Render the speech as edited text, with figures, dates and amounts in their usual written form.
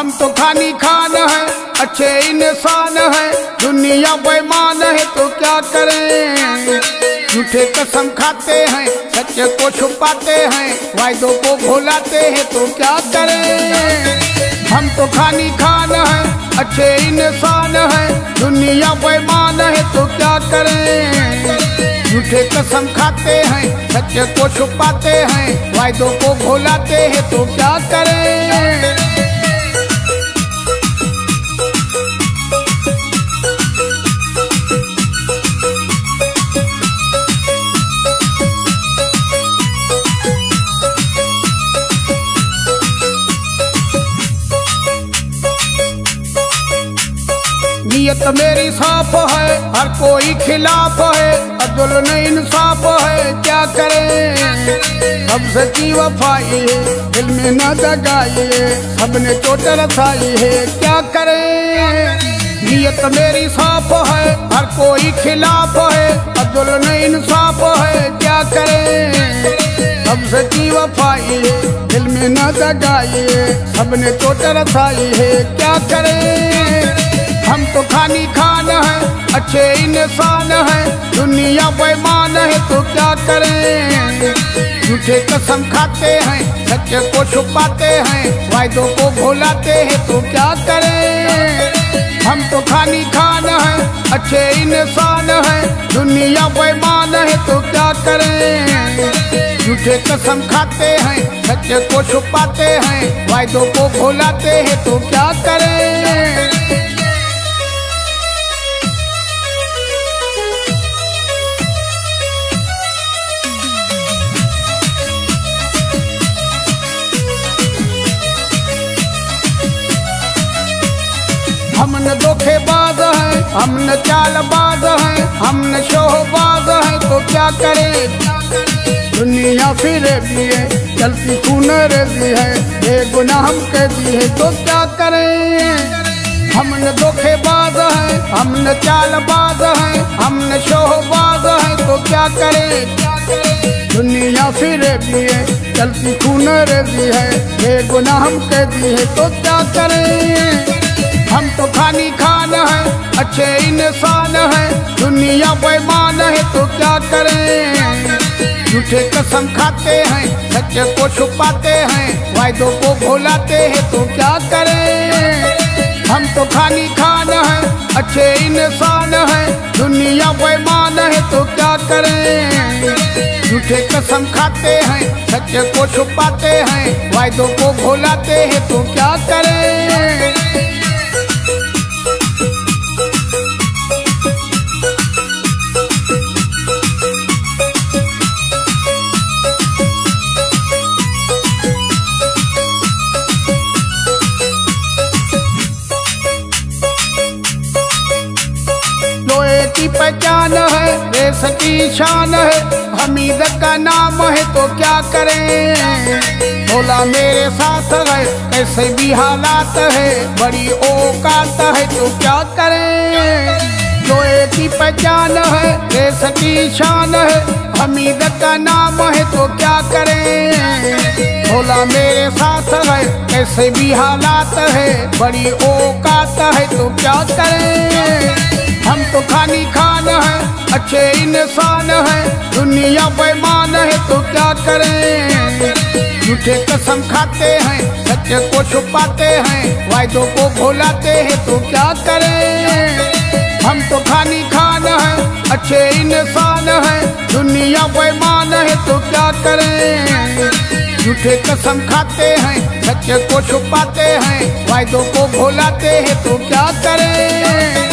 हम तो खानी खान है, अच्छे इंसान है, दुनिया बेईमान है तो क्या करें। झूठे कसम खाते हैं, सच को छुपाते हैं, वायदों को भुलाते हैं तो क्या करें। हम तो खानी खान है, अच्छे इंसान है, दुनिया बेईमान है तो क्या करें। झूठे कसम खाते हैं, सच को छुपाते हैं, वायदों को भुलाते हैं तो क्या करें। नीयत मेरी साफ है, हर कोई खिलाफ है, अदल नहीं इंसाफ है, क्या करें। सबसे की वफाई है, दिल में न दगाई है, सबने चोट रसाई है, क्या करें। नीयत मेरी साफ है, हर कोई खिलाफ है, अदल नहीं इंसाफ है, क्या करें। सबसे की वफाई है, दिल में न दगाई है, सबने चोट रसाई है, क्या करें। हम तो खानी खान है, अच्छे इंसान है, दुनिया बेईमान है तो क्या करें। झूठे कसम खाते हैं, सच को छुपाते हैं, वायदों को भुलाते हैं तो क्या करें। हम तो खानी खान है, अच्छे इंसान है, दुनिया बेईमान है तो क्या करें। झूठे कसम खाते हैं, सच को छुपाते हैं, वायदों को भुलाते हैं तो क्या करें। हम न धोखेबाज है, हम न चालबाज है, हम न शोबाज है तो क्या करें। दुनिया फिरे भी है, चलती खून रेजी है, बेगुनाह हम कैदी है तो क्या करें। हम न धोखेबाज है, हम न चालबाज है, हम न शोबाज है तो क्या करें। दुनिया फिरे भी है, चलती खून रेजी है, बेगुनाह हम कैदी है तो क्या करें। हम तो खानी खान है, अच्छे इंसान है, दुनिया बेईमान है तो क्या करें। झूठे कसम खाते हैं, सच को छुपाते हैं, वायदों को भुलाते हैं तो क्या करें। हम तो खानी खान है, अच्छे इंसान है, दुनिया बेईमान है तो क्या करें। झूठे कसम खाते हैं, सच को छुपाते हैं, वायदों को भुलाते हैं तो क्या करें। की पहचान है, रेस की शान है, हमीद का नाम है तो क्या करें। भोला मेरे साथ है, कैसे भी हालात है, बड़ी औकात है तो क्या करें। लोहे की पहचान है, रेस की शान है, हमीद का नाम है तो क्या करें। भोला मेरे साथ है, कैसे भी हालात है, बड़ी औकात है तो क्या करें। हम तो खानी खान है, अच्छे इंसान है, दुनिया बेईमान है तो क्या करें। झूठे कसम खाते हैं, सच को छुपाते हैं, वायदों को भुलाते हैं तो क्या करें। हम तो खानी खान है, अच्छे इंसान है, दुनिया बेईमान है तो क्या करें। झूठे कसम खाते हैं, सच को छुपाते हैं, वायदों को भुलाते हैं तो क्या करें।